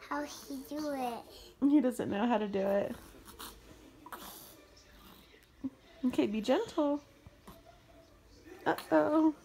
how he do it. He doesn't know how to do it. Okay, be gentle. Uh-oh.